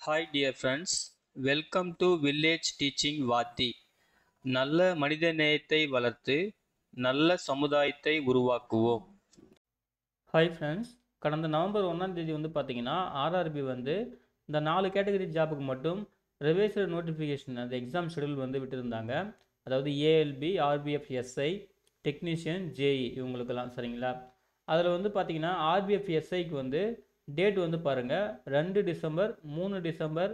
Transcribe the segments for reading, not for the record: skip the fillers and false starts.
Hi dear friends, welcome to Village Teaching Vaathi. நல்ல மனித நேயத்தை வளர்த்து நல்ல சமுதாயத்தை உருவாக்குவோம். ஹாய் ஃப்ரெண்ட்ஸ், கடந்த நவம்பர் 1 வந்து பார்த்தீங்கன்னா ஆர்ஆர்பி வந்து இந்த 4 கேட்டகரி ஜாபுக்கு மட்டும் ரிவைஸ்டு நோட்டிஃபிகேஷன் அந்த எக்ஸாம் ஷெடியூல் வந்து விட்டுருந்தாங்க. அதாவது ஏஎல்பி RPF-SI டெக்னீஷியன் ஜேஇ இவங்களுக்கெல்லாம் சரிங்களா. அதில் வந்து பார்த்தீங்கன்னா RPF-SIக்கு வந்து டேட் வந்து பாருங்கள் 2 டிசம்பர் 3 டிசம்பர்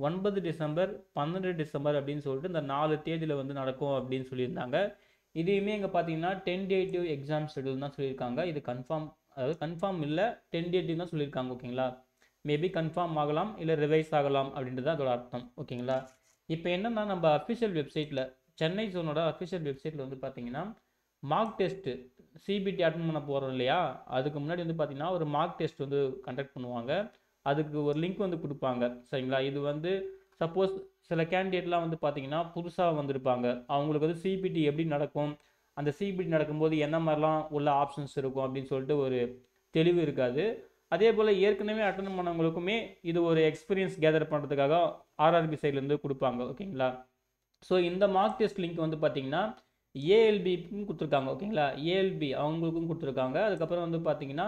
9 டிசம்பர் 12 டிசம்பர் அப்படின்னு சொல்லிட்டு இந்த 4 தேதியில் வந்து நடக்கும் அப்படின்னு சொல்லியிருந்தாங்க. இதையுமே இங்கே பார்த்தீங்கன்னா டென்டேட்டிவ் எக்ஸாம் ஷெடியூல் தான் சொல்லியிருக்காங்க. இது கன்ஃபார்ம், அதாவது கன்ஃபார்ம் இல்லை, டென்டேட்டிவ் தான் சொல்லியிருக்காங்க. ஓகேங்களா, மேபி கன்ஃபார்ம் ஆகலாம் இல்லை ரிவைஸ் ஆகலாம் அப்படின்றது தான் அதோட அர்த்தம். ஓகேங்களா, இப்போ என்னென்னா நம்ம அஃபிஷியல் வெப்சைட்டில் சென்னை ஜோனோட அஃபிஷியல் வெப்சைட்டில் வந்து பார்த்தீங்கன்னா மார்க் டெஸ்ட்டு சிபிடி அட்டன் பண்ண போகிறோம் இல்லையா, அதுக்கு முன்னாடி வந்து பார்த்தீங்கன்னா ஒரு மார்க் டெஸ்ட் வந்து கண்டக்ட் பண்ணுவாங்க. அதுக்கு ஒரு லிங்க் வந்து கொடுப்பாங்க சரிங்களா. இது வந்து சப்போஸ் சில கேண்டிடேட்லாம் வந்து பார்த்தீங்கன்னா புதுசாக வந்திருப்பாங்க, அவங்களுக்கு வந்து சிபிடி எப்படி நடக்கும், அந்த சிபிடி நடக்கும்போது என்ன மாதிரிலாம் உள்ள ஆப்ஷன்ஸ் இருக்கும் அப்படின்னு சொல்லிட்டு ஒரு தெளிவு இருக்காது. அதே போல் ஏற்கனவே அட்டன் பண்ணவங்களுக்குமே இது ஒரு எக்ஸ்பீரியன்ஸ் கேதர் பண்ணுறதுக்காக ஆர்ஆர்பி சைட்லேருந்து கொடுப்பாங்க. ஓகேங்களா, ஸோ இந்த மார்க் டெஸ்ட் லிங்க் வந்து பார்த்தீங்கன்னா ஏஎல்பிக்கும் கொடுத்துருக்காங்க. ஓகேங்களா, ஏஎல்பி அவங்களுக்கும் கொடுத்துருக்காங்க. அதுக்கப்புறம் வந்து பார்த்தீங்கன்னா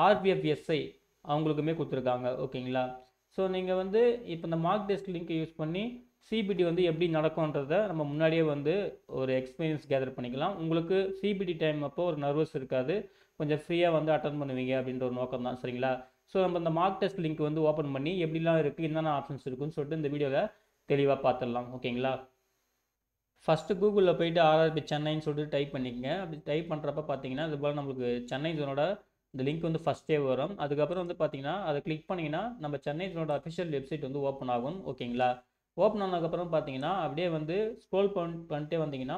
RPF-SI அவங்களுக்குமே கொடுத்துருக்காங்க. ஓகேங்களா, ஸோ நீங்கள் வந்து இப்போ இந்த மார்க் டெஸ்ட் லிங்க்கை யூஸ் பண்ணி சிபிடி வந்து எப்படி நடக்கும்ன்றத நம்ம முன்னாடியே வந்து ஒரு எக்ஸ்பீரியன்ஸ் கேதர் பண்ணிக்கலாம். உங்களுக்கு சிபிடி டைம் அப்போ ஒரு நர்வஸ் இருக்காது, கொஞ்சம் ஃப்ரீயாக வந்து அட்டன் பண்ணுவீங்க அப்படின்ற ஒரு நோக்கம் தான். சரிங்களா, ஸோ நம்ம இந்த மார்க் டெஸ்ட் லிங்க் வந்து ஓப்பன் பண்ணி எப்படிலாம் இருக்குது, என்னென்ன ஆப்ஷன்ஸ் இருக்குன்னு சொல்லிட்டு இந்த வீடியோவில் தெளிவாக பார்த்துடலாம். ஓகேங்களா, ஃபஸ்ட்டு கூகுளில் போயிட்டு ஆர்ஆர்பி சென்னைன்னு சொல்லிட்டு டைப் பண்ணிக்கங்க. அப்படி டைப் பண்ணுறப்ப பார்த்தீங்கன்னா இது போல் நம்மளுக்கு சென்னை ஜோனோட இந்த லிங்க் வந்து ஃபஸ்ட்டே வரும். அதுக்கப்புறம் வந்து பார்த்தீங்கன்னா அதை கிளிக் பண்ணிங்கன்னா நம்ம சென்னை ஜோனோட அஃபிஷியல் வெப்சைட் வந்து ஓப்பன் ஆகும். ஓகேங்களா, ஓப்பன் ஆனதுக்கப்புறம் பார்த்தீங்கன்னா அப்படியே வந்து ஸ்க்ரோல் பண்ணிட்டே வந்தீங்கன்னா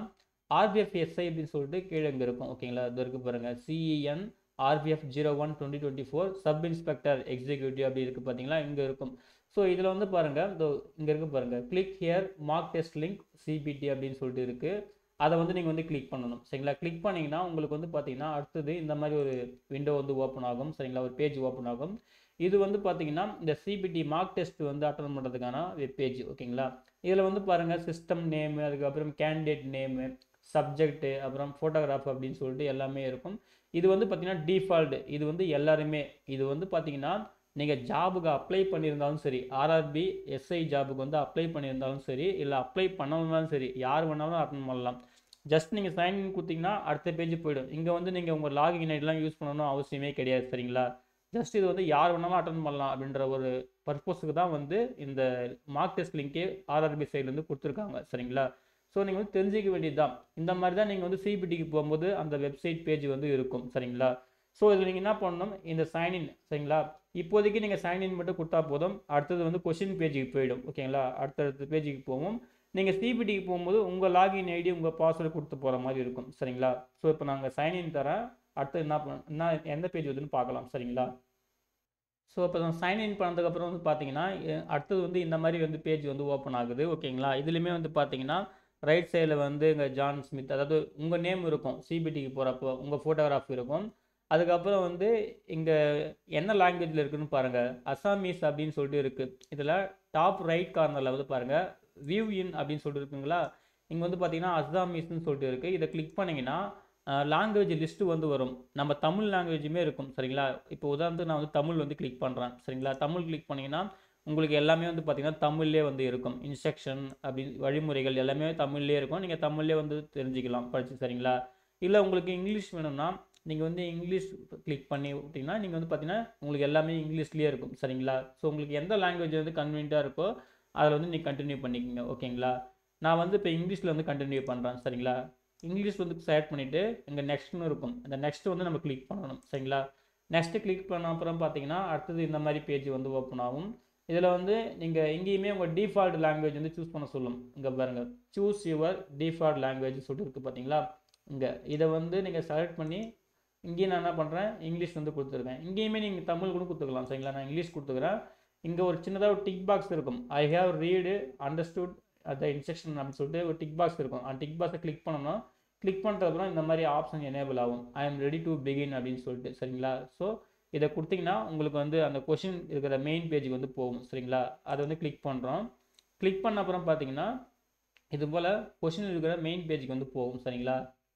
RPF-SI அப்படின்னு சொல்லிட்டு கீழே இங்கே இருக்கும். ஓகேங்களா, இது இருக்குது பாருங்கள், CEN RPF 01/2024 sub inspector executive அப்படி இருக்குது பார்த்தீங்களா, இங்கே இருக்கும். ஸோ இதில் வந்து பாருங்கள், இங்கே இருக்குது பாருங்கள், click here mock test link CBT அப்படின்னு சொல்லிட்டு இருக்குது. அதை வந்து நீங்கள் வந்து கிளிக் பண்ணணும். சரிங்களா, கிளிக் பண்ணிங்கன்னா உங்களுக்கு வந்து பார்த்தீங்கன்னா அடுத்தது இந்த மாதிரி ஒரு விண்டோ வந்து ஓப்பன் ஆகும். சரிங்களா, ஒரு பேஜ் ஓப்பன் ஆகும். இது வந்து பார்த்தீங்கன்னா இந்த சிபிடி மார்க் டெஸ்ட் வந்து அட்டன் பண்ணுறதுக்கான வெப் பேஜ். ஓகேங்களா, இதில் வந்து பாருங்கள் சிஸ்டம் நேமு, அதுக்கப்புறம் கேண்டிடேட் நேமு, சப்ஜெக்ட்டு, அப்புறம் ஃபோட்டோகிராஃப் அப்படின்னு சொல்லிட்டு எல்லாமே இருக்கும். இது வந்து பார்த்தீங்கன்னா டிஃபால்ட், இது வந்து எல்லாருமே, இது வந்து பார்த்தீங்கன்னா நீங்கள் ஜாபுக்கு அப்ளை பண்ணியிருந்தாலும் சரி, RRB SI ஜாபுக்கு வந்து அப்ளை பண்ணியிருந்தாலும் சரி, இல்லை அப்ளை பண்ணணும்னாலும் சரி, யார் வேணாலும் அட்டன் பண்ணலாம். ஜஸ்ட் நீங்கள் சைன்இன் கொடுத்தீங்கன்னா அடுத்த பேஜ் போய்டும். இங்கே வந்து நீங்கள் உங்கள் லாகின் ஐடிலாம் யூஸ் பண்ணணும் அவசியமே கிடையாது. சரிங்களா, ஜஸ்ட் இது வந்து யார் வேணாலும் அட்டன் பண்ணலாம் அப்படின்ற ஒரு பர்பஸுக்கு தான் வந்து இந்த மார்க் டெஸ்ட் லிங்கே RRB சைட்லேருந்து கொடுத்துருக்காங்க. சரிங்களா, ஸோ நீங்கள் வந்து தெரிஞ்சிக்க வேண்டியது தான். இந்த மாதிரி தான் நீங்கள் வந்து சிபிடிக்கு போகும்போது அந்த வெப்சைட் பேஜ் வந்து இருக்கும். சரிங்களா, ஸோ இதில் நீங்கள் என்ன பண்ணணும், இந்த சைன்இன். சரிங்களா, இப்போதைக்கு நீங்கள் சைன்இன் மட்டும் கொடுத்தா போதும். அடுத்தது வந்து கொஸ்டின் பேஜுக்கு போயிடும். ஓகேங்களா, அடுத்தடுத்த பேஜுக்கு போகும். நீங்கள் சிபிடிக்கு போகும்போது உங்கள் லாகின் ஐடி உங்கள் பாஸ்வேர்டு கொடுத்து போகிற மாதிரி இருக்கும். சரிங்களா, ஸோ இப்போ நாங்கள் சைன்இன் தரேன். அடுத்து என்ன எந்த பேஜ் வருதுன்னு பார்க்கலாம். சரிங்களா, ஸோ இப்போ நான் சைன்இன் பண்ணதுக்கப்புறம் வந்து பார்த்தீங்கன்னா அடுத்தது வந்து இந்த மாதிரி வந்து பேஜ் வந்து ஓப்பன் ஆகுது. ஓகேங்களா, இதுலேயுமே வந்து பார்த்தீங்கன்னா ரைட் சைடில் வந்து இங்கே ஜான் ஸ்மித், அதாவது உங்கள் நேம் இருக்கும். சிபிடிக்கு போகிறப்போ உங்கள் ஃபோட்டோகிராஃப் இருக்கும். அதுக்கப்புறம் வந்து இங்கே என்ன லாங்குவேஜில் இருக்குதுன்னு பாருங்கள், அசாமீஸ் அப்படின்னு சொல்லிட்டு இருக்குது. இதில் டாப் ரைட் கார்னரில் வந்து பாருங்கள் வியூ இன் அப்படின்னு சொல்லிட்டு இருக்குங்களா, இங்கே வந்து பார்த்தீங்கன்னா அசாமீஸ்ன்னு சொல்லிட்டு இருக்குது. இதை கிளிக் பண்ணிங்கன்னா லாங்குவேஜ் லிஸ்ட்டு வந்து வரும். நம்ம தமிழ் லாங்குவேஜுமே இருக்கும். சரிங்களா, இப்போ உதாரணத்துக்கு நான் வந்து தமிழ் வந்து கிளிக் பண்ணுறேன். சரிங்களா, தமிழ் கிளிக் பண்ணிங்கன்னா உங்களுக்கு எல்லாமே வந்து பார்த்திங்கன்னா தமிழ்லேயே வந்து இருக்கும். இன்ஸ்ட்ரக்ஷன் அப்படி வழிமுறைகள் எல்லாமே தமிழ்லேயே இருக்கும். நீங்கள் தமிழ்லேயே வந்து தெரிஞ்சுக்கலாம் படித்து. சரிங்களா, இல்லை உங்களுக்கு இங்கிலீஷ் வேணும்னா நீங்கள் வந்து இங்கிலீஷ் கிளிக் பண்ணி விட்டிங்கன்னா நீங்கள் வந்து பார்த்தீங்கன்னா உங்களுக்கு எல்லாமே இங்கிலீஷ்லேயே இருக்கும். சரிங்களா, ஸோ உங்களுக்கு எந்த லாங்குவேஜ் வந்து கன்வீனியண்ட்டாக இருக்கோ அதில் வந்து நீங்கள் கண்டினியூ பண்ணிக்கோங்க. ஓகேங்களா, நான் வந்து இப்போ இங்கிலீஷில் வந்து கண்டினியூ பண்ணுறேன். சரிங்களா, இங்கிலீஷ் வந்து செலக்ட் பண்ணிவிட்டு இங்கே நெக்ஸ்ட்னு இருக்கும். அந்த நெக்ஸ்ட் வந்து நம்ம கிளிக் பண்ணணும். சரிங்களா, நெக்ஸ்ட்டு கிளிக் பண்ண அப்புறம் பார்த்தீங்கன்னா அடுத்தது இந்த மாதிரி பேஜ் வந்து ஓப்பன் ஆகும். இதில் வந்து நீங்கள் எங்கேயுமே உங்கள் டிஃபால்ட் லாங்குவேஜ் வந்து சூஸ் பண்ண சொல்லும். இங்கே பாருங்கள், சூஸ் யுவர் டிஃபால்ட் லாங்குவேஜ் சொல்லிட்டு இருக்குது பார்த்தீங்களா. இங்கே இதை வந்து நீங்கள் செலக்ட் பண்ணி இங்கேயும் நான் என்ன பண்ணுறேன், இங்கிலீஷ் வந்து கொடுத்துருக்கேன். இங்கேயுமே நீங்கள் தமிழ் கூட கொடுத்துக்கலாம். சரிங்களா, நான் இங்கிலீஷ் கொடுத்துக்கிறேன். இங்கே ஒரு சின்னதாக ஒரு டிக் பாக்ஸ் இருக்கும். ஐ ஹேவ் ரீடு அண்டர்ஸ்டுட் அந்த இன்ஸ்ட்ரக்ஷன் அப்படின்னு சொல்லிட்டு ஒரு டிக் பாக்ஸ் இருக்கும். அந்த டிக் பாக்ஸை கிளிக் பண்ணணும். கிளிக் பண்ணுறதுக்கப்புறம் இந்த மாதிரி ஆப்ஷன் எனேபிள் ஆகும். I am ready to begin அப்படின்னு சொல்லிட்டு. சரிங்களா, ஸோ இதை கொடுத்தீங்கன்னா உங்களுக்கு வந்து அந்த கொஷின் இருக்கிற மெயின் பேஜுக்கு வந்து போகும் சரிங்களா. அதை வந்து கிளிக் பண்ணுறோம். கிளிக் பண்ண அப்புறம் பார்த்தீங்கன்னா இது போல் கொஷின் இருக்கிற மெயின் பேஜுக்கு வந்து போகும் சரிங்களா.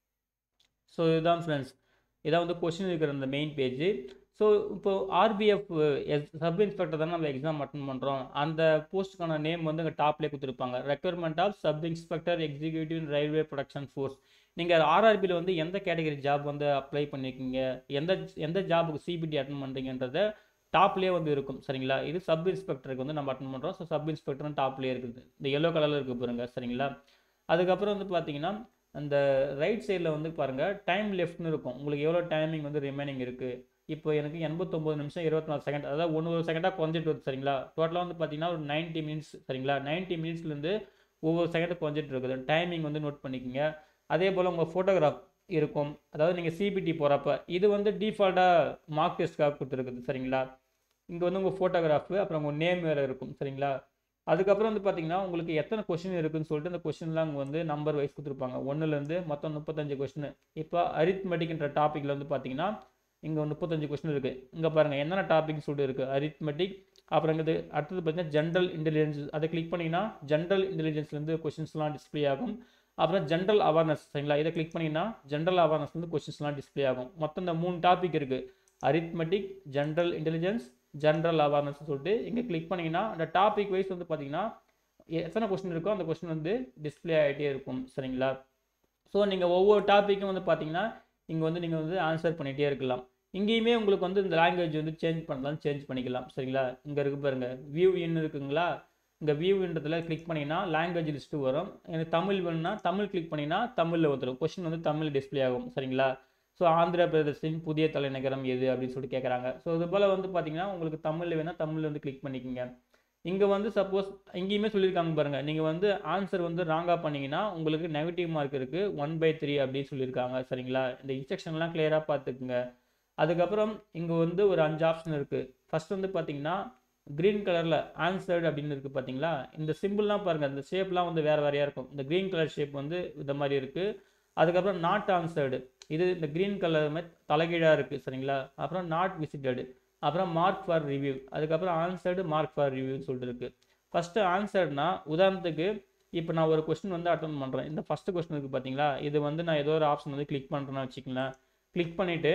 ஸோ இதுதான் ஃப்ரெண்ட்ஸ், இதான் வந்து கொஷின் இருக்கிற அந்த மெயின் பேஜ். ஸோ இப்போ ஆர்பிஎஃப் சப் இன்ஸ்பெக்டர் தானே நம்ம எக்ஸாம் அட்டன் பண்ணுறோம். அந்த போஸ்ட்டுக்கான நேம் வந்து அங்கே டாப்லேயே கொடுத்துருப்பாங்க, requirement of sub inspector executive in railway protection force. நீங்கள் ஆர்ஆர்பியில் வந்து எந்த கேட்டகரி ஜாப் வந்து அப்ளை பண்ணியிருக்கீங்க, எந்த எந்த ஜாபுக்கு சிபிடி அட்டன் பண்ணுறீங்கன்றத டாப்லேயே வந்து இருக்கும் சரிங்களா. இது சப் இன்ஸ்பெக்டருக்கு வந்து நம்ம அட்டன் பண்ணுறோம். ஸோ சப் இன்ஸ்பெக்டரும் டாப்லேயே இருக்குது, இந்த எல்லோ கலரில் இருக்குது பாருங்க சரிங்களா. அதுக்கப்புறம் வந்து பார்த்தீங்கன்னா அந்த ரைட் சைடில் வந்து பாருங்கள் டைம் லெஃப்ட்னு இருக்கும், உங்களுக்கு எவ்வளோ டைமிங் வந்து ரிமைனிங் இருக்குது. இப்போ எனக்கு 89 நிமிஷம் 24 செகண்ட், அதாவது ஒரு செகண்டாக குறைஞ்சிட்டு வருது சரிங்களா. டோட்டலாக வந்து பார்த்தீங்கன்னா ஒரு 90 மினிட்ஸ் சரிங்களா. 90 மினிட்ஸ்லேருந்து ஒவ்வொரு செகண்ட் குறைஞ்சிட்டு இருக்குது. டைமிங் வந்து நோட் பண்ணிக்கோங்க. அதே போல் உங்கள் ஃபோட்டோகிராஃப் இருக்கும், அதாவது நீங்கள் சிபிடி போகிறப்ப இது வந்து டிஃபால்ட்டாக மார்க் டெஸ்ட்காக கொடுத்துருக்குது சரிங்களா. இங்கே வந்து உங்கள் ஃபோட்டோகிராஃபு அப்புறம் உங்கள் நேம் வேறு இருக்கும் சரிங்களா. அதுக்கப்புறம் வந்து பார்த்தீங்கன்னா உங்களுக்கு எத்தனை கொஸ்டின் இருக்குதுன்னு சொல்லிட்டு அந்த கொஸ்டின்லாம் அங்கே வந்து நம்பர் வைஸ் கொடுத்துருப்பாங்க, 1லேருந்து மொத்தம் 35 கொஸ்டின். இப்போ அரித்மெட்டிக்ன்ற டாப்பிக்கில் வந்து பார்த்தீங்கன்னா இங்கே 35 கொஸ்டின் இருக்குது. இங்கே பாருங்கள் என்னென்ன டாபிக்னு சொல்லிட்டு இருக்குது, அரித்மெட்டிக். அப்புறம் இது அடுத்தது பார்த்தீங்கன்னா ஜென்ரல் இன்டெலிஜென்ஸ், அதை கிளிக் பண்ணிங்கன்னா ஜென்ரல் இன்டெலிஜென்ஸ்லேருந்து கொஸ்டின்ஸ்லாம் டிஸ்பிளே ஆகும். அப்புறம் ஜென்ரல் அவேர்னஸ் சரிங்களா, இதை கிளிக் பண்ணிங்கன்னா ஜென்ரல் அவேர்னஸ்லேருந்து கொஸ்டின்ஸ்லாம் டிஸ்பிளே ஆகும். மொத்தம் இந்த 3 டாபிக் இருக்குது, arithmetic, general intelligence, general awareness சொல்லிட்டு. இங்கே கிளிக் பண்ணிங்கன்னா அந்த டாபிக் வைஸ் வந்து பார்த்தீங்கன்னா எத்தனை கொஸ்டின் இருக்கோ அந்த கொஸ்டின் வந்து டிஸ்பிளே ஆகிட்டே இருக்கும் சரிங்களா. ஸோ நீங்கள் ஒவ்வொரு டாப்பிக்கும் வந்து பார்த்தீங்கன்னா இங்கே வந்து நீங்கள் வந்து ஆன்சர் பண்ணிகிட்டே இருக்கலாம். இங்கேயுமே உங்களுக்கு வந்து இந்த லாங்குவேஜ் வந்து சேஞ்ச் பண்ணலாம், சேஞ்ச் பண்ணிக்கலாம் சரிங்களா. இங்கே இருக்கு பாருங்கள் வியூ இன் இருக்குங்களா, இங்கே வியூன்றதுல கிளிக் பண்ணிங்கன்னா லாங்குவேஜ் லிஸ்ட்டு வரும். எனக்கு தமிழ் வேணும்னா தமிழ் கிளிக் பண்ணிங்கன்னா தமிழில் வந்துடும், கொஸ்டின் வந்து தமிழ் டிஸ்பிளே ஆகும் சரிங்களா. ஸோ ஆந்திர பிரதேசின் புதிய தலைநகரம் எது அப்படின்னு சொல்லிட்டு கேட்குறாங்க. ஸோ இது போல் வந்து பார்த்தீங்கன்னா உங்களுக்கு தமிழில் வேணால் தமிழில் வந்து கிளிக் பண்ணிக்கோங்க. இங்கே வந்து சப்போஸ் இங்கேயுமே சொல்லியிருக்காங்க பாருங்கள், நீங்கள் வந்து ஆன்சர் வந்து ராங்காக பண்ணிங்கன்னா உங்களுக்கு நெகட்டிவ் மார்க் இருக்குது 1/3 அப்படின்னு சொல்லியிருக்காங்க சரிங்களா. இந்த இன்ஸ்ட்ரக்ஷன்லாம் கிளியராக பார்த்துக்குங்க. அதுக்கப்புறம் இங்கே வந்து ஒரு 5 ஆப்ஷன் இருக்குது. ஃபர்ஸ்ட் வந்து பார்த்தீங்கன்னா க்ரீன் கலரில் ஆன்சர்டு அப்படின்னு இருக்குது பார்த்தீங்களா. இந்த சிம்பிள்லாம் பாருங்கள், இந்த ஷேப்லாம் வந்து வேறு வேறையாக இருக்கும். இந்த க்ரீன் கலர் ஷேப் வந்து இந்த மாதிரி இருக்குது. அதுக்கப்புறம் நாட் ஆன்சர்டு, இது இந்த க்ரீன் கலர் மாதிரி தலைகீழாக இருக்குது சரிங்களா. அப்புறம் நாட் விசிட்டடு, அப்புறம் மார்க் ஃபார் ரிவ்யூ, அதுக்கப்புறம் ஆன்சர்டு மார்க் ஃபார் ரிவ்யூன்னு சொல்லிட்டு இருக்குது. ஃபஸ்ட்டு ஆன்சர்ட்னா உதாரணத்துக்கு இப்போ நான் ஒரு கொஸ்டின் வந்து அட்டன் பண்ணுறேன். இந்த ஃபஸ்ட்டு கொஸ்டின் இருக்குது பார்த்தீங்களா, இது வந்து நான் ஏதோ ஒரு ஆப்ஷன் வந்து கிளிக் பண்ணுறேன்னு வச்சுக்கலாம். கிளிக் பண்ணிவிட்டு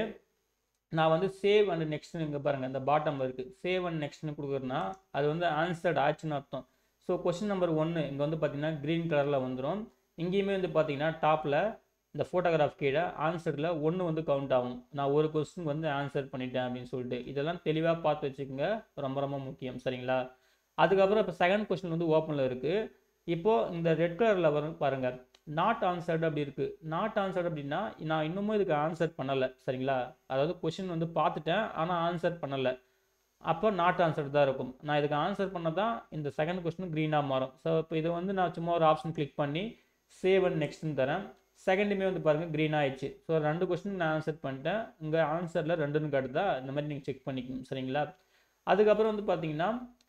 நான் வந்து சேவ் அண்ட் நெக்ஸ்ட்னு இங்கே பாருங்கள் இந்த பாட்டமில் இருக்குது, சேவ் அண்ட் நெக்ஸ்ட்னு கொடுக்குறேன்னா அது வந்து ஆன்சர்ட் ஆச்சுன்னு அர்த்தம். ஸோ கொஸ்டின் நம்பர் 1 இங்கே வந்து பார்த்தீங்கன்னா க்ரீன் கலரில் வந்துடும். இங்கேயுமே வந்து பார்த்தீங்கன்னா டாப்பில் இந்த ஃபோட்டோகிராஃப் கீழே ஆன்சரில் 1 வந்து கவுண்ட் ஆகும். நான் ஒரு கொஸ்டின் வந்து ஆன்சர் பண்ணிட்டேன் அப்படின்னு சொல்லிட்டு. இதெல்லாம் தெளிவாக பார்த்து வச்சுக்கோங்க, ரொம்ப ரொம்ப முக்கியம் சரிங்களா. அதுக்கப்புறம் இப்போ செகண்ட் கொஸ்டின் வந்து ஓப்பனில் இருக்குது. இப்போது இந்த ரெட் கலரில் வரும் பாருங்கள், நாட் ஆன்சர்டு அப்படி இருக்குது. நாட் ஆன்சர்டு அப்படின்னா நான் இன்னமும் இதுக்கு ஆன்சர் பண்ணலை சரிங்களா. அதாவது கொஷின் வந்து பார்த்துட்டேன் ஆனால் ஆன்சர் பண்ணலை, அப்போ நாட் ஆன்சர்டு தான் இருக்கும். நான் இதுக்கு ஆன்சர் பண்ண தான் இந்த செகண்ட் கொஸ்டின் க்ரீனாக மாறும். ஸோ இப்போ இதை வந்து நான் சும்மா ஒரு ஆப்ஷன் கிளிக் பண்ணி சேவ் அண்ட் நெக்ஸ்ட்னு தரேன். செகண்டுமே வந்து பாருங்கள் க்ரீன் ஆயிடுச்சு. ஸோ 2 கொஸ்டின் நான் ஆன்சர் பண்ணிட்டேன், இங்கே ஆன்சரில் 2ன்னு காட்டுதா, இந்த மாதிரி நீங்கள் செக் பண்ணிக்கணும் சரிங்களா. அதுக்கப்புறம் வந்து பார்த்தீங்கன்னா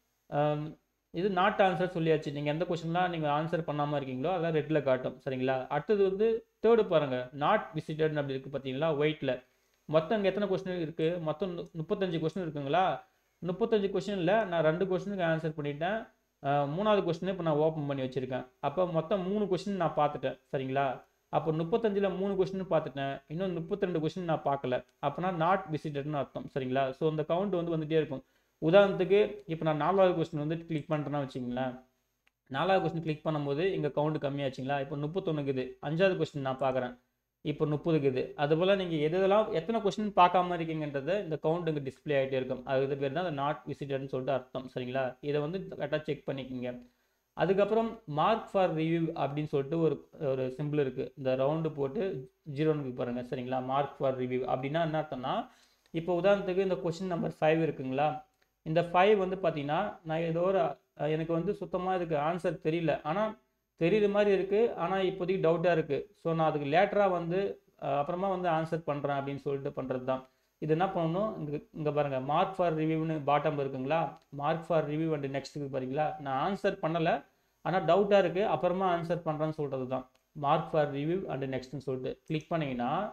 இது நாட் ஆன்சர் சொல்லியாச்சு. நீங்கள் எந்த கொஸ்டின்லாம் நீங்கள் ஆன்சர் பண்ணாமல் இருக்கீங்களோ அதெல்லாம் ரெட்டில் காட்டும் சரிங்களா. அடுத்தது வந்து தேர்டு பாருங்கள், நாட் விசிட்டட்னு அப்படி இருக்குது பார்த்தீங்களா ஒயிட்டில். மொத்தம் இங்கே எத்தனை கொஸ்டின் இருக்குது, மொத்தம் 35 கொஸ்டின் இருக்குங்களா. 35 கொஸ்டினில் நான் 2 கொஸ்டினுக்கு ஆன்சர் பண்ணிட்டேன், 3வது கொஸ்டின் இப்போ நான் ஓப்பன் பண்ணி வச்சுருக்கேன். அப்போ மொத்தம் 3 கொஸ்டின் நான் பார்த்துட்டேன் சரிங்களா. அப்போ 35ல் 3 கொஸ்டின் பார்த்துட்டேன், இன்னும் 32 கொஸ்டின் நான் பார்க்கல, அப்போனா நாட் விசிட்டட்னு அர்த்தம் சரிங்களா. ஸோ அந்த கவுண்ட் வந்து வந்துகிட்டே இருக்கும். உதாரணத்துக்கு இப்போ நான் 4வது கொஸ்டின் வந்து கிளிக் பண்ணுறேன்னா வச்சுங்களேன், 4வது கொஸ்டின் கிளிக் பண்ணும்போது இங்கே கவுண்ட் கம்மியாச்சுங்களா. இப்போ 31 இருக்குது. 5வது கொஸ்டின் நான் பார்க்குறேன், இப்போ 30 இருக்குது. அதுபோல் நீங்கள் எதெல்லாம் எத்தனை கொஸ்டின் பார்க்காம இருக்கீங்கன்றதை இந்த கவுண்ட் இங்கே டிஸ்பிளே ஆகிட்டே இருக்கும். அது பேர் தான் அந்த நாட் விசிட்டட்னு சொல்லிட்டு அர்த்தம் சரிங்களா. இதை வந்து கரெக்டாக செக் பண்ணிக்கோங்க. அதுக்கப்புறம் மார்க் ஃபார் ரிவ்யூ அப்படின்னு சொல்லிட்டு ஒரு சிம்பிள் இருக்குது, இந்த ரவுண்டு போட்டு 0ன்னு பாருங்கள் சரிங்களா. மார்க் ஃபார் ரிவ்யூ அப்படின்னா என்ன அர்த்தம்னா, இப்போ உதாரணத்துக்கு இந்த கொஸ்டின் நம்பர் 5 இருக்குங்களா. இந்த 5 வந்து பார்த்தீங்கன்னா நான் ஏதோ ஒரு எனக்கு வந்து சுத்தமாக இதுக்கு ஆன்சர் தெரியல, ஆனால் தெரியுற மாதிரி இருக்குது, ஆனால் இப்போதைக்கு டவுட்டாக இருக்குது. ஸோ நான் அதுக்கு லேட்டராக வந்து அப்புறமா வந்து ஆன்சர் பண்ணுறேன் அப்படின்னு சொல்லிட்டு பண்ணுறது தான். இது என்ன பண்ணணும், இங்கே பாருங்கள் மார்க் ஃபார் ரிவ்யூன்னு பாட்டம் இருக்குங்களா. மார்க் ஃபார் ரிவ்யூ அண்ட் நெக்ஸ்ட்டுக்கு பாருங்களா, நான் ஆன்சர் பண்ணலை ஆனால் டவுட்டாக இருக்குது, அப்புறமா ஆன்சர் பண்ணுறேன்னு சொல்கிறது தான் மார்க் ஃபார் ரிவ்யூ அண்ட் நெக்ஸ்ட்னு சொல்லிட்டு. கிளிக் பண்ணிங்கன்னா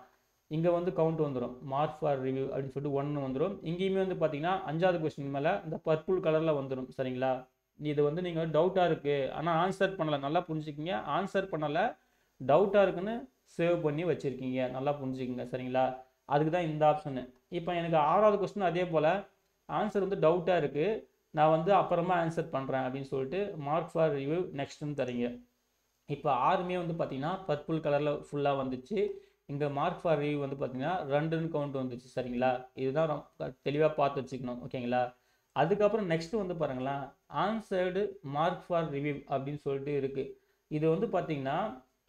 இங்கே வந்து கவுண்ட் வந்துடும் மார்க் ஃபார் ரிவ்யூ அப்படின்னு சொல்லிட்டு 1 வந்துடும். இங்கேயுமே வந்து பார்த்தீங்கன்னா 5வது கொஸ்டின் மேலே இந்த பர்பிள் கலரில் வந்துடும். சரிங்களா? இது வந்து நீங்கள் டவுட்டாக இருக்குது ஆனால் ஆன்சர் பண்ணலை, நல்லா புரிஞ்சுக்கிங்க. ஆன்சர் பண்ணலை, டவுட்டாக இருக்குன்னு சேவ் பண்ணி வச்சுருக்கீங்க, நல்லா புரிஞ்சுக்கிங்க. சரிங்களா? அதுக்கு தான் இந்த ஆப்ஷனு. இப்போ எனக்கு 6வது கொஸ்டின் அதே போல் ஆன்சர் வந்து டவுட்டாக இருக்குது, நான் வந்து அப்புறமா ஆன்சர் பண்ணுறேன் அப்படின்னு சொல்லிட்டு மார்க் ஃபார் ரிவ்யூ நெக்ஸ்ட்டுன்னு தரீங்க. இப்போ 6மே வந்து பார்த்தீங்கன்னா பர்பிள் கலரில் ஃபுல்லாக வந்துச்சு. இங்கே மார்க் ஃபார் ரிவ்யூ வந்து பார்த்தீங்கன்னா 2ன்னு கவுண்ட் வந்துச்சு. சரிங்களா? இதுதான் ரொம்ப தெளிவாக பார்த்து வச்சுக்கணும். ஓகேங்களா? அதுக்கப்புறம் நெக்ஸ்ட் வந்து பாருங்களேன், ஆன்சர்டு மார்க் ஃபார் ரிவ்யூ அப்படின்னு சொல்லிட்டு இருக்குது. இது வந்து பார்த்தீங்கன்னா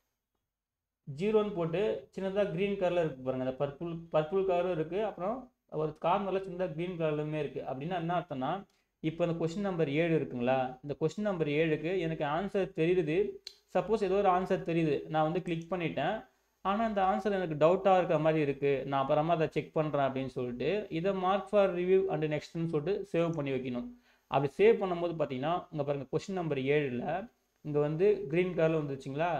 0ன்னு போட்டு சின்னதாக க்ரீன் கலரில் இருக்குது பாருங்கள். அந்த பர்பிள் கலரும் இருக்குது, அப்புறம் ஒரு கார்னரில் சின்னதாக க்ரீன் கலருமே இருக்குது. அப்படின்னா என்ன அர்த்தம்னா, இப்போ இந்த கொஸ்டின் நம்பர் 7 இருக்குங்களா, இந்த கொஸ்டின் நம்பர் 7க்கு எனக்கு ஆன்சர் தெரியுது. சப்போஸ் ஏதோ ஒரு ஆன்சர் தெரியுது, நான் வந்து கிளிக் பண்ணிட்டேன், ஆனால் இந்த ஆன்சர் எனக்கு டவுட்டாக இருக்கிற மாதிரி இருக்குது, நான் அப்புறமா அதை செக் பண்ணுறேன் அப்படின்னு சொல்லிட்டு இதை மார்க் ஃபார் ரிவ்யூ அண்ட் நெக்ஸ்ட்னு சொல்லிட்டு சேவ் பண்ணி வைக்கணும். அப்படி சேவ் பண்ணும்போது பார்த்தீங்கன்னா இங்கே பாருங்கள், கொஸ்டின் நம்பர் 7ல் இங்கே வந்து க்ரீன் கலரில் வந்துருச்சுங்களா,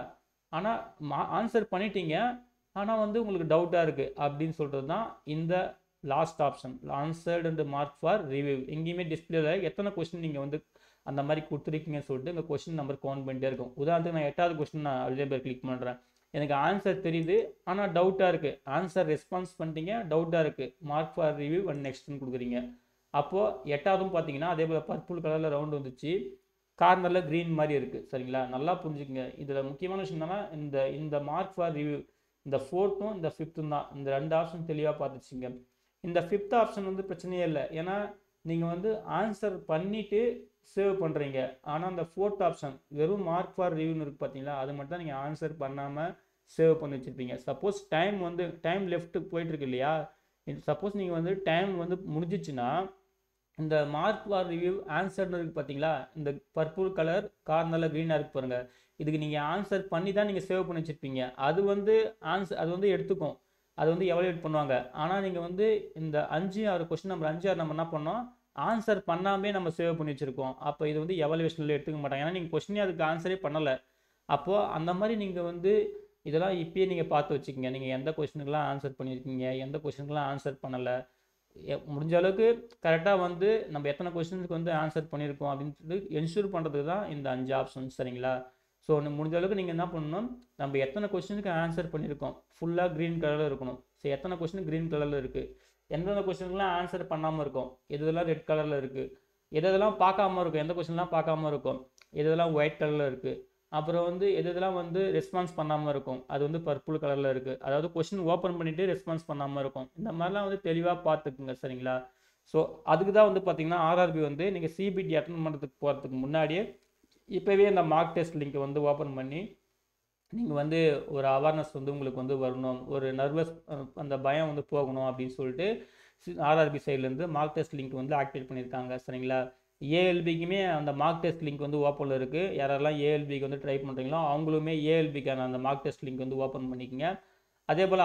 ஆனால் ஆன்சர் பண்ணிட்டீங்க, ஆனால் வந்து உங்களுக்கு டவுட்டாக இருக்குது அப்படின்னு சொல்கிறது தான் இந்த last option, answered and mark for review. எங்கேயுமே டிஸ்பிளேல எத்தனை கொஸ்டின் நீங்கள் வந்து அந்த மாதிரி கொடுத்துருக்கீங்கன்னு சொல்லிட்டு இந்த கொஸ்டின் நம்பர் கவுண்ட் பண்ணிட்டே இருக்கும். உதாரணத்துக்கு நான் 8வது கொஸ்டின் நான் அதே பேர் கிளிக் பண்ணுறேன், எனக்கு ஆன்சர் தெரியுது ஆனால் டவுட்டாக இருக்குது, ஆன்சர் ரெஸ்பான்ஸ் பண்ணிட்டீங்க, டவுட்டாக இருக்குது, மார்க் ஃபார் ரிவ்யூ அண்ட் நெக்ஸ்ட்னு கொடுக்குறீங்க. அப்போது 8வதும் பார்த்தீங்கன்னா அதே போல் பர்பிள் கலரில் ரவுண்ட் வந்துச்சு, கார்னரில் க்ரீன் மாதிரி இருக்குது. சரிங்களா? நல்லா புரிஞ்சுக்கங்க. இதில் முக்கியமான விஷயம் என்னன்னா, இந்த மார்க் ஃபார் ரிவ்யூ இந்த 4த்தும் இந்த 5த்தும் தான், இந்த 2 ஆப்ஷன் தெளிவாக பார்த்துச்சிங்க. இந்த 5th ஆப்ஷன் வந்து பிரச்சனையே இல்லை, ஏன்னா நீங்கள் வந்து ஆன்சர் பண்ணிவிட்டு சேவ் பண்ணுறீங்க. ஆனால் அந்த 4th ஆப்ஷன் வெறும் மார்க் ஃபார் ரிவ்யூன்னு இருக்குது பார்த்தீங்களா, அது மட்டும் தான் நீங்கள் ஆன்சர் பண்ணாமல் சேவ் பண்ணி வச்சுருப்பீங்க. சப்போஸ் டைம் லெஃப்ட் போயிட்டுருக்கு இல்லையா, சப்போஸ் நீங்கள் வந்து டைம் வந்து முடிஞ்சிச்சுன்னா இந்த மார்க் ஃபார் ரிவ்யூ ஆன்சர்னு இருக்குது பார்த்தீங்களா, இந்த பர்பிள் கலர் கார்னரில் க்ரீனாக இருக்குது பாருங்கள், இதுக்கு நீங்கள் ஆன்சர் பண்ணி தான் நீங்கள் சேவ் பண்ணி வச்சுருப்பீங்க. அது வந்து அது வந்து எடுத்துக்கும், அது வந்து எவாலுவேட் பண்ணுவாங்க. ஆனால் நீங்கள் வந்து இந்த 5, 6 கொஸ்டின் நம்பர் 5, 6 நம்ம என்ன பண்ணோம், ஆன்சர் பண்ணாமே நம்ம சேவ் பண்ணி வச்சுருக்கோம். அப்போ இது வந்து எவாலுவேஷனில் எடுத்துக்க மாட்டாங்க, ஏன்னா நீங்கள் கொஸ்டினே அதுக்கு ஆன்சரே பண்ணலை. அப்போது அந்த மாதிரி நீங்கள் வந்து இதெல்லாம் இப்பயே நீங்கள் பார்த்து வச்சுக்கோங்க, நீங்கள் எந்த கொஸ்டினுக்கெலாம் ஆன்சர் பண்ணியிருக்கீங்க, எந்த கொஸ்டினுக்கெலாம் ஆன்சர் பண்ணலை, முடிஞ்ச அளவுக்கு கரெக்டாக வந்து நம்ம எத்தனை கொஸ்டினுக்கு வந்து ஆன்சர் பண்ணியிருக்கோம் அப்படின்னு சொல்லி என்ஷூர் பண்ணுறதுக்கு தான் இந்த 5 ஆப்ஷன்ஸ். சரிங்களா? ஸோ முடிஞ்ச அளவுக்கு நீங்கள் என்ன பண்ணணும், நம்ம எத்தனை கொஸ்டினுக்கு ஆன்சர் பண்ணியிருக்கோம் ஃபுல்லாக க்ரீன் கலரில் இருக்கணும். ஸோ எத்தனை கொஸ்டின் க்ரீன் கலரில் இருக்குது, எந்தெந்த கொஸ்டினுக்குலாம் ஆன்சர் பண்ணாமல் இருக்கும், எதெல்லாம் ரெட் கலரில் இருக்குது, எதெல்லாம் பார்க்காம இருக்கும், எந்த கொஸ்டின்லாம் பார்க்காம இருக்கும், எதெல்லாம் ஒயிட் கலரில் இருக்குது, அப்புறம் வந்து எதெல்லாம் வந்து ரெஸ்பான்ஸ் பண்ணாமல் இருக்கும், அது வந்து பர்பிள் கலரில் இருக்குது, அதாவது கொஸ்டின் ஓப்பன் பண்ணிவிட்டு ரெஸ்பான்ஸ் பண்ணாமல் இருக்கும். இந்த மாதிரிலாம் வந்து தெளிவாக பார்த்துக்குங்க. சரிங்களா? ஸோ அதுக்கு தான் வந்து பார்த்தீங்கன்னா ஆர்ஆர்பி வந்து நீங்கள் சிபிடி அட்டன் பண்ணுறதுக்கு போகிறதுக்கு முன்னாடியே இப்போவே இந்த மார்க் டெஸ்ட் லிங்க்கை வந்து ஓப்பன் பண்ணி நீங்கள் வந்து ஒரு அவேர்னஸ் வந்து உங்களுக்கு வந்து வரணும், ஒரு நர்வஸ் அந்த பயம் வந்து போகணும் அப்படின்னு சொல்லிட்டு ஆர்ஆர்பி சைட்லேருந்து மார்க் டெஸ்ட் லிங்க் வந்து ஆக்டிவேட் பண்ணியிருக்காங்க. சரிங்களா? ஏஎல்பிக்குமே அந்த மார்க் டெஸ்ட் லிங்க் வந்து ஓப்பனில் இருக்குது. யாரெல்லாம் ஏஎல்பிக்கு வந்து ட்ரை பண்ணுறீங்களோ அவங்களுமே ஏஎல்பிக்கான அந்த மார்க் டெஸ்ட் லிங்க் வந்து ஓப்பன் பண்ணிக்கோங்க. அதே போல்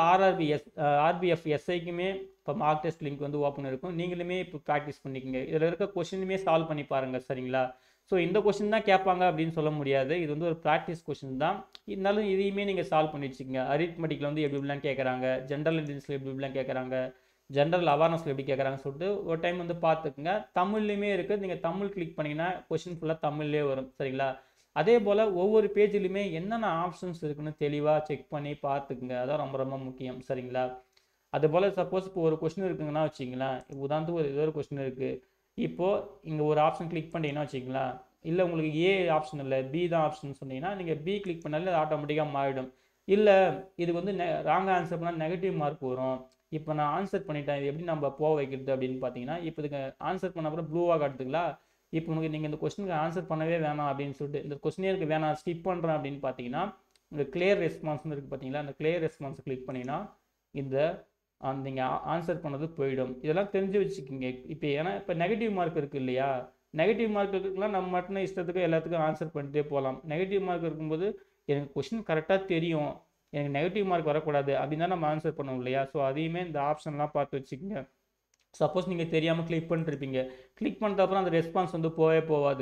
RRB-RPF-SIக்குமே இப்போ மார்க் டெஸ்ட் லிங்க் வந்து ஓப்பன் இருக்கும், நீங்களுமே இப்போ ப்ராக்டிஸ் பண்ணிக்கோங்க. இதில் இருக்க கொஸ்டினுமே சால்வ் பண்ணி பாருங்கள். சரிங்களா? ஸோ இந்த கொஸ்டின் தான் கேட்பாங்க அப்படின்னு சொல்ல முடியாது, இது வந்து ஒரு ப்ராக்டிஸ் கொஸ்டின் தான். இருந்தாலும் இதையுமே நீங்கள் சால்வ் பண்ணி வச்சுக்கோங்க. அரித்மெட்டிக்கில் வந்து எப்படி இப்படிலாம் கேட்குறாங்க, ஜென்ரல் இன்டெலிஜென்ஸில் எப்படி இப்படிலாம் கேட்குறாங்க, ஜென்ரல் அவேர்னஸில் எப்படி கேட்குறாங்கன்னு சொல்லிட்டு ஒரு டைம் வந்து பார்த்துக்குங்க. தமிழ்லையுமே இருக்குது, நீங்கள் தமிழ் கிளிக் பண்ணிங்கன்னா கொஸ்டின் ஃபுல்லாக தமிழ்லேயே வரும். சரிங்களா? அதே போல் ஒவ்வொரு பேஜ்லையுமே என்னென்ன ஆப்ஷன்ஸ் இருக்குன்னு தெளிவாக செக் பண்ணி பார்த்துக்குங்க, அதான் ரொம்ப ரொம்ப முக்கியம். சரிங்களா? அதுபோல் சப்போஸ் இப்போ ஒரு கொஸ்டின் இருக்குங்கன்னா வச்சிங்களேன், உதாரணத்துக்கு ஏதோ ஒரு கொஸ்டின் இருக்குது, இப்போது இங்கே ஒரு ஆப்ஷன் கிளிக் பண்ணிங்கன்னா வச்சிங்களேன், இல்லை உங்களுக்கு ஏ ஆப்ஷன் இல்லை பி தான் ஆப்ஷன் சொன்னீங்கன்னா நீங்கள் பி கிளிக் பண்ணாலே அது ஆட்டோமேட்டிக்காக மாறிடும். இல்லை இது வந்து ராங் ஆன்சர் பண்ணால் நெகட்டிவ் மார்க் வரும், இப்போ நான் ஆன்சர் பண்ணிட்டேன், இது எப்படி நம்ம போக வைக்கிறது அப்படின்னு பார்த்தீங்கன்னா, இப்போ இதுக்கு ஆன்சர் பண்ண அப்புறம் ப்ளூவாக காட்டுதுங்களா, இப்போ உங்களுக்கு நீங்கள் இந்த கொஸ்டினுக்கு ஆன்சர் பண்ணவே வேணாம் அப்படின்னு சொல்லிட்டு இந்த கொஸ்டினே எனக்கு வேணாம் ஸ்கிப் பண்ணுறேன் அப்படின்னு பார்த்தீங்கன்னா, இந்த கிளியர் ரெஸ்பான்ஸ்னு இருக்குது பார்த்தீங்களா, அந்த கிளியர் ரெஸ்பான்ஸை கிளிக் பண்ணிங்கன்னா இந்த நீங்கள் ஆன்சர் பண்ணது போயிடும். இதெல்லாம் தெரிஞ்சு வச்சுக்கோங்க. இப்போ ஏன்னா இப்போ நெகட்டிவ் மார்க் இருக்குது இல்லையா, நெகட்டிவ் மார்க் இருக்குலாம் நம்ம மட்டும் இஷ்டத்துக்கு எல்லாத்துக்கும் ஆன்சர் பண்ணிட்டே போகலாம். நெகட்டிவ் மார்க் இருக்கும்போது எனக்கு கொஸ்டின் கரெக்டாக தெரியும், எனக்கு நெகட்டிவ் மார்க் வரக்கூடாது அப்படின்னு தான் நம்ம ஆன்சர் பண்ணுவோம் இல்லையா. ஸோ அதையுமே இந்த ஆப்ஷன்லாம் பார்த்து வச்சுக்கோங்க. சப்போஸ் நீங்கள் தெரியாமல் கிளிக் பண்ணிருப்பீங்க, கிளிக் பண்ணதுக்கப்புறம் அந்த ரெஸ்பான்ஸ் வந்து போகவே போகாது.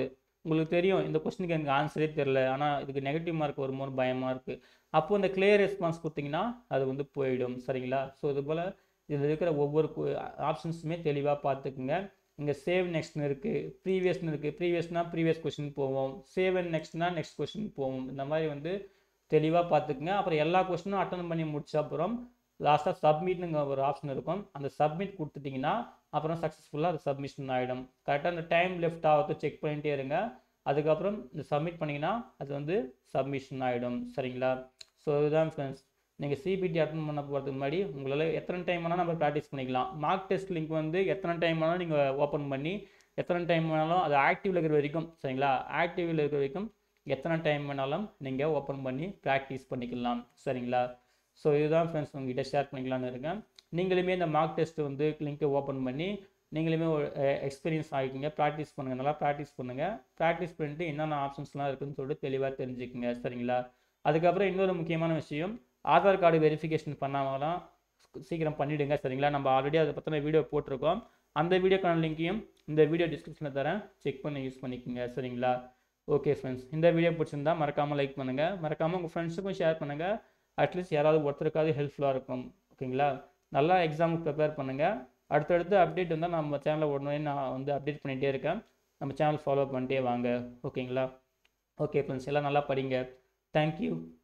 உங்களுக்கு தெரியும் இந்த கொஸ்டினுக்கு எனக்கு ஆன்சரே தெரில, ஆனால் இதுக்கு நெகட்டிவ் மார்க் வருமோன்னு பயமாக இருக்குது. அப்போ இந்த கிளியர் ரெஸ்பான்ஸ் கொடுத்தீங்கன்னா அது வந்து போயிடும். சரிங்களா? ஸோ இது போல் இதில் இருக்கிற ஒவ்வொரு ஆப்ஷன்ஸுமே தெளிவாக பார்த்துக்குங்க. இங்கே சேவ் நெக்ஸ்ட்னு இருக்குது, ப்ரீவியஸ்னு இருக்குது. ப்ரீவியஸ்னால் ப்ரீவியஸ் கொஸ்டின் போவோம், சேவ் அண்ட் நெக்ஸ்ட்னா நெக்ஸ்ட் கொஸ்டின் போவோம். இந்த மாதிரி வந்து தெளிவாக பார்த்துக்குங்க. அப்புறம் எல்லா கொஸ்டினும் அட்டன் பண்ணி முடிச்ச அப்புறம் லாஸ்ட்டாக சப்மிட்னுங்க ஒரு ஆப்ஷன் இருக்கும். அந்த சப்மிட் கொடுத்துட்டிங்கன்னா அப்புறம் சக்ஸஸ்ஃபுல்லாக அது சப்மிஷன் ஆகிடும். கரெக்டாக அந்த டைம் லெஃப்ட் ஆகிறத செக் பண்ணிகிட்டே இருங்க. அதுக்கப்புறம் இந்த சப்மிட் பண்ணிங்கன்னா அது வந்து சப்மிஷன் ஆகிடும். சரிங்களா? ஸோ இதுதான் ஃப்ரெண்ட்ஸ். நீங்கள் சிபிடி அட்டன் பண்ண போகிறதுக்கு முன்னாடி உங்களால் எத்தனை டைம் வேணாலும் நம்ம ப்ராக்டிஸ் பண்ணிக்கலாம். மார்க் டெஸ்ட் லிங்க் வந்து எத்தனை டைம் வேணாலும் நீங்கள் ஓப்பன் பண்ணி எத்தனை டைம் வேணாலும் அது ஆக்டிவில் இருக்கிற வரைக்கும், சரிங்களா, ஆக்டிவில் இருக்கிற வரைக்கும் எத்தனை டைம் வேணாலும் நீங்கள் ஓப்பன் பண்ணி ப்ராக்டிஸ் பண்ணிக்கலாம். சரிங்களா? ஸோ இதுதான் ஃப்ரெண்ட்ஸ் உங்ககிட்ட ஷேர் பண்ணிக்கலான்னு இருக்கேன். நீங்களுமே இந்த மார்க் டெஸ்ட் வந்து லிங்க்கை ஓப்பன் பண்ணி நீங்களுமே ஒரு எக்ஸ்பீரியன்ஸ் ஆகிக்கிங்க. ப்ராக்டிஸ் பண்ணுங்கள், நல்லா ப்ராக்டிஸ் பண்ணுங்கள். ப்ராக்டிஸ் பண்ணிட்டு என்னென்ன ஆப்ஷன்ஸ்லாம் இருக்குதுன்னு சொல்லிட்டு தெளிவாக தெரிஞ்சுக்குங்க. சரிங்களா? அதுக்கப்புறம் இன்னொரு முக்கியமான விஷயம், ஆதார் கார்டு வெரிஃபிகேஷன் பண்ணாமலாம் சீக்கிரம் பண்ணிவிடுங்க. சரிங்களா? நம்ம ஆல்ரெடி அதை பற்றின வீடியோ போட்டிருக்கோம். அந்த வீடியோக்கான லிங்க்கையும் இந்த வீடியோ டிஸ்கிரிப்ஷனில் தரேன், செக் பண்ணி யூஸ் பண்ணிக்கோங்க. சரிங்களா? ஓகே ஃப்ரெண்ட்ஸ், இந்த வீடியோ பிடிச்சிருந்தா மறக்காமல் லைக் பண்ணுங்கள், மறக்காமல் உங்கள் ஃப்ரெண்ட்ஸுக்கும் ஷேர் பண்ணுங்கள். அட்லீஸ்ட் யாராவது ஒருத்தருக்காவது ஹெல்ப்ஃபுல்லாக இருக்கும். ஓகேங்களா? நல்லா எக்ஸாமுக்கு ப்ரிப்பேர் பண்ணுங்கள். அடுத்தடுத்து அப்டேட் வந்தால் நம்ம சேனலில் உடனே நான் வந்து அப்டேட் பண்ணிகிட்டே இருக்கேன். நம்ம சேனல் ஃபாலோ பண்ணிட்டே வாங்க. ஓகேங்களா? ஓகே ஃப்ரெண்ட்ஸ், எல்லாம் நல்லா படிங்க. தேங்க்யூ.